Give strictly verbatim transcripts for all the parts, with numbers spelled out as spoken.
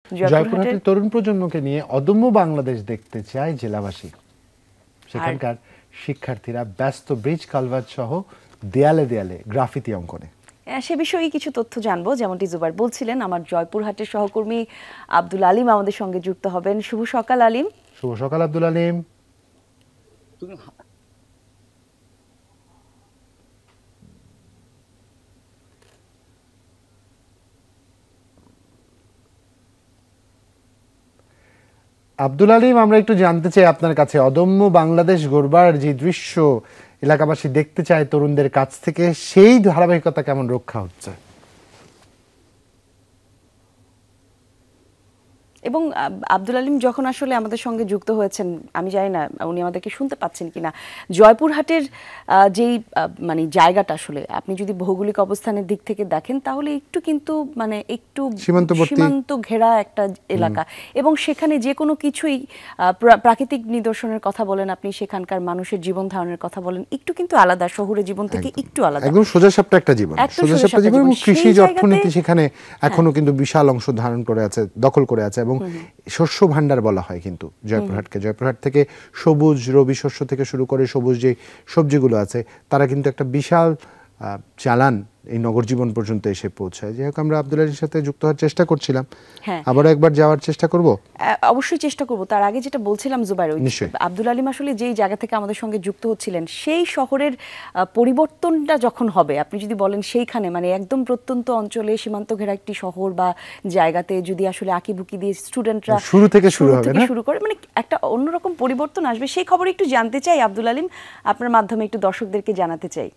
জয়পুরহাটের তরুণ প্রজন্মকে নিয়ে অদম্য বাংলাদেশ দেখতে চায় জেলাবাসী। সেখানকার শিক্ষার্থীরা ব্যস্ত ব্রিজ কালভার্ট সহ দেয়ালে দেয়ালে গ্রাফিতি অঙ্কনে। সে বিষয়ে কিছু তথ্য জানবো, যেমনটি জুবাইর বলছিলেন। আমার জয়পুরহাটের সহকর্মী আব্দুল আলিম আমাদের সঙ্গে যুক্ত হবেন। শুভ সকাল আলিম। শুভ সকাল আব্দুল আলিম। আব্দুল আলিম, আমরা একটু জানতে চাই আপনার কাছে, অদম্য বাংলাদেশ গড়বার যে দৃশ্য এলাকাবাসী দেখতে চায় তরুণদের কাছ থেকে, সেই ধারাবাহিকতা কেমন রক্ষা হচ্ছে? এবং আব্দুল আলিম যখন আসলে আমাদের সঙ্গে যুক্ত হয়েছেন, আমি জানি না উনি আমাদেরকে শুনতে পাচ্ছেন কিনা, জয়পুরহাটের যেই মানে জায়গাটা আসলে আপনি যদি ভৌগোলিক অবস্থানের দিক থেকে দেখেন তাহলে একটু কিন্তু মানে একটু সীমান্ত ঘেরা একটা এলাকা, এবং সেখানে যে কোনো কিছুই প্রাকৃতিক নিদর্শনের কথা বলেন আপনি, সেখানকার মানুষের জীবন ধারণের কথা বলেন, একটু কিন্তু আলাদা, শহুরে জীবন থেকে একটু আলাদা, একদম সোজাসাপটা একটা জীবন, সোজাসাপটা জীবন। কৃষি অর্থনীতি সেখানে এখনো কিন্তু বিশাল অংশ ধারণ করে আছে, দখল করে আছে, এবং শস্য ভান্ডার বলা হয় কিন্তু জয়পুরহাটকে। জয়পুরহাট থেকে সবুজ রবি শস্য থেকে শুরু করে সবুজ যে সবজিগুলো আছে, তারা কিন্তু একটা বিশাল চালান এই নগর জীবন পর্যন্ত এসে পৌঁছায়। যাই হোক, আমরা আব্দুল আলীর সাথে যুক্ত হওয়ার চেষ্টা করছিলাম, আবারও একবার যাওয়ার চেষ্টা করব। অবশ্যই চেষ্টা করব। তার আগে যেটা বলছিলাম জুবাইর, আব্দুল আলিম আসলে যেই জায়গা থেকে আমাদের সঙ্গে যুক্ত হচ্ছিলেন, সেই শহরের পরিবর্তনটা যখন হবে, আপনি যদি বলেন সেইখানে মানে একদম প্রত্যন্ত অঞ্চলে সীমান্ত ঘেরা একটি শহর বা জায়গাতে যদি আসলে আঁকিবুকি দিয়ে স্টুডেন্টরা শুরু থেকে শুরু হবে না, শুরু করে মানে একটা অন্যরকম পরিবর্তন আসবে, সেই খবর একটু জানতে চাই আব্দুল আলিম, আপনার মাধ্যমে একটু দর্শকদেরকে জানাতে চাই।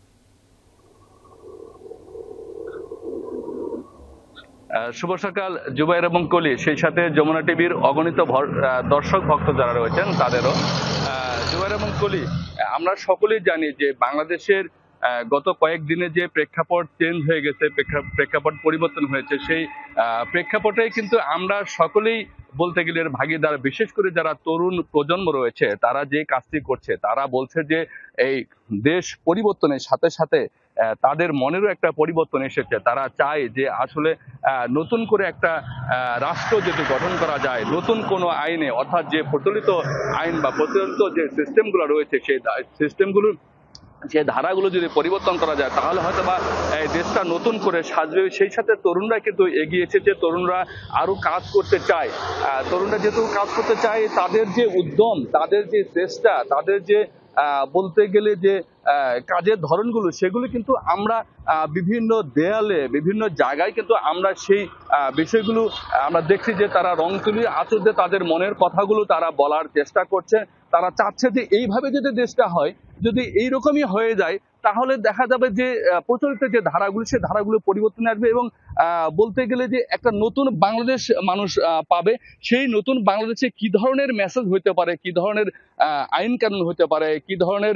শুভ সকাল জুবাইর এবং কলি, সেই সাথে যমুনা টিভির অগণিত দর্শক ভক্ত যারা রয়েছেন তাদেরও। জুবাইর এবং কলি, আমরা সকলেই জানি যে বাংলাদেশের গত কয়েকদিনে যে প্রেক্ষাপট চেঞ্জ হয়ে গেছে, প্রেক্ষাপট পরিবর্তন হয়েছে, সেই প্রেক্ষাপটেই কিন্তু আমরা সকলেই বলতে গেলে ভাগিদার। বিশেষ করে যারা তরুণ প্রজন্ম রয়েছে তারা যে কাজটি করছে, তারা বলছে যে এই দেশ পরিবর্তনের সাথে সাথে তাদের মনেরও একটা পরিবর্তন এসেছে। তারা চায় যে আসলে নতুন করে একটা রাষ্ট্র যদি গঠন করা যায়, নতুন কোনো আইনে, অর্থাৎ যে প্রচলিত আইন বা প্রচলিত যে সিস্টেমগুলো রয়েছে সেই সিস্টেমগুলো, যে ধারাগুলো যদি পরিবর্তন করা যায় তাহলে হয়তো বা এই দেশটা নতুন করে সাজবে। সেই সাথে তরুণরা কিন্তু এগিয়ে এসেছে, তরুণরা আরো কাজ করতে চায়। তরুণরা যেহেতু কাজ করতে চায়, তাদের যে উদ্যম, তাদের যে চেষ্টা, তাদের যে বলতে গেলে যে কাজের ধরনগুলো, সেগুলো কিন্তু আমরা বিভিন্ন দেয়ালে বিভিন্ন জায়গায় কিন্তু আমরা সেই বিষয়গুলো আমরা দেখছি যে তারা রং তুলি আঁচড় দিয়ে তাদের মনের কথাগুলো তারা বলার চেষ্টা করছে। তারা চাচ্ছে যে এইভাবে যদি দেশটা হয়, যদি এইরকমই হয়ে যায়, তাহলে দেখা যাবে যে প্রচলিত যে ধারাগুলো, সেই ধারাগুলো পরিবর্তন আসবে, এবং বলতে গেলে যে একটা নতুন বাংলাদেশ মানুষ পাবে। সেই নতুন বাংলাদেশে কি ধরনের মেসেজ হইতে পারে, কি ধরনের আইন কানুন হতে পারে, কি ধরনের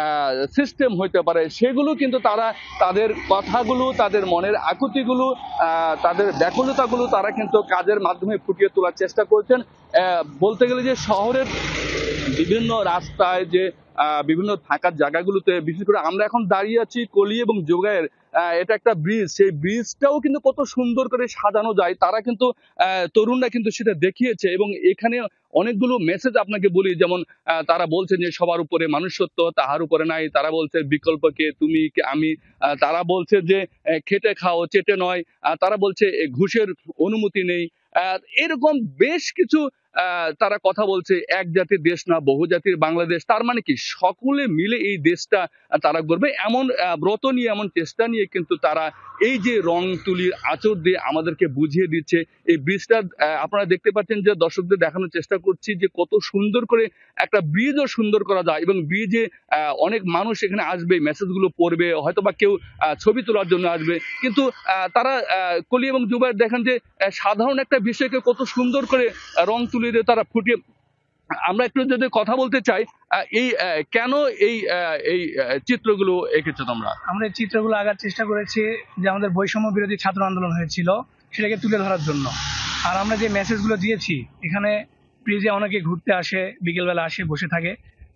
সিস্টেম হইতে পারে, সেগুলো কিন্তু তারা তাদের কথাগুলো, তাদের মনের আকুতিগুলো, তাদের ব্যাকুলতাগুলো তারা কিন্তু কাজের মাধ্যমে ফুটিয়ে তোলার চেষ্টা করছেন। বলতে গেলে যে শহরের বিভিন্ন রাস্তায় যে বিভিন্ন থাকার জায়গাগুলোতে, বিশেষ করে আমরা এখন দাঁড়িয়ে আছি কলি এবং যোগায়ের, এটা একটা ব্রিজ, সেই ব্রিজটাও কিন্তু কত সুন্দর করে সাজানো যায়, তারা কিন্তু তরুণরা কিন্তু সেটা দেখিয়েছে। এবং এখানে অনেকগুলো মেসেজ আপনাকে বলি, যেমন তারা বলছে যে সবার উপরে মানুষত্ব, তাহার উপরে নাই। তারা বলছে বিকল্প কে, তুমি কে, আমি। তারা বলছে যে খেটে খাও, চেটে নয়। তারা বলছে ঘুষের অনুমতি নেই। এরকম বেশ কিছু তারা কথা বলছে। এক জাতির দেশ না, বহু জাতির বাংলাদেশ। তার মানে কি সকলে মিলে এই দেশটা তারা করবে, এমন ব্রত নিয়ে, এমন চেষ্টা নিয়ে কিন্তু তারা এই যে রং তুলির আঁচড় দিয়ে আমাদেরকে বুঝিয়ে দিচ্ছে। এই ব্রিজটা আপনারা দেখতে পাচ্ছেন, যে দর্শকদের দেখানোর চেষ্টা করছি যে কত সুন্দর করে একটা ব্রিজও সুন্দর করা যায়, এবং ব্রিজে অনেক মানুষ এখানে আসবে, মেসেজগুলো পড়বে, হয়তো বা কেউ ছবি তোলার জন্য আসবে। কিন্তু তারা কলি এবং জুবাইর দেখেন যে সাধারণ একটা বিষয়কে কত সুন্দর করে রং তুলি দিয়ে তারা ফুটিয়ে। আমরা একটু যদি কথা বলতে চাই, এই কেন এই এই চিত্রগুলো এঁকেছো তোমরা? আমরা এই চিত্রগুলো আঁকার চেষ্টা করেছি যে আমাদের বৈষম্য বিরোধী ছাত্র আন্দোলন হয়েছিল, সেটাকে তুলে ধরার জন্য। আর আমরা যে মেসেজগুলো দিয়েছি, এখানে ব্রিজে অনেকে ঘুরতে আসে, বিকেলবেলা আসে, বসে থাকে,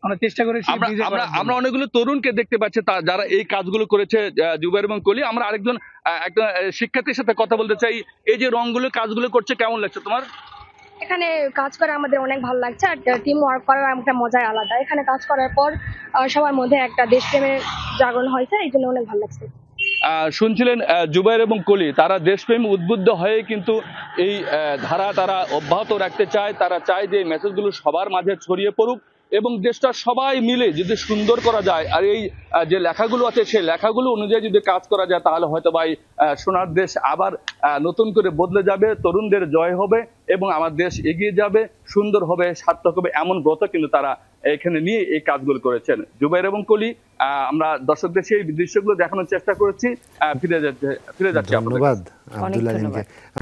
আমরা চেষ্টা করেছি আমরা ব্রিজে আমরা করার জন্য। আমরা অনেকগুলো তরুণকে দেখতে পাচ্ছি তা যারা এই কাজগুলো করেছে, আহ, জুবাইর এবং কলি। আমরা আরেকজন আহ, একজন আহ, শিক্ষার্থীর সাথে কথা বলতে চাই। এই যে রংগুলো কাজগুলো করছে, কেমন লাগছে তোমার? এখানে কাজ করে আমাদের অনেক ভালো লাগছে, আর টিম ওয়ার্ক করার একটা মজাই আলাদা। এখানে কাজ করার পর আহ, সবার মধ্যে একটা দেশপ্রেমের জাগরণ হয়েছে, এই জন্য অনেক ভালো লাগছে। আহ, শুনছিলেন আহ, জুবাইর এবং কলি, তারা দেশপ্রেম উদ্বুদ্ধ হয়ে কিন্তু এই আহ, ধারা তারা অব্যাহত রাখতে চায়। তারা চায় যে এই মেসেজগুলো সবার মাঝে ছড়িয়ে পড়ুক এবং দেশটা সবাই মিলে যদি সুন্দর করা যায়, আর এই আহ, যে লেখাগুলো আছে সেই লেখাগুলো অনুযায়ী যদি কাজ করা যায়, তাহলে হয়তো বা এই, আহ, সোনার দেশ আবার আহ, নতুন করে বদলে যাবে, তরুণদের জয় হবে এবং আমার দেশ এগিয়ে যাবে, সুন্দর হবে, সার্থক হবে, এমন ব্রত কিন্তু তারা এখানে নিয়ে এই কাজগুলো করেছেন। জুবাইর এবং কলি, আহ, আমরা দর্শকদের সেই দৃশ্যগুলো দেখানোর চেষ্টা করেছি। আহ, ফিরে যাচ্ছে ফিরে যাচ্ছে আপনাদের ধন্যবাদ অনেক আব্দুল ধন্যবাদ। আলিমকে।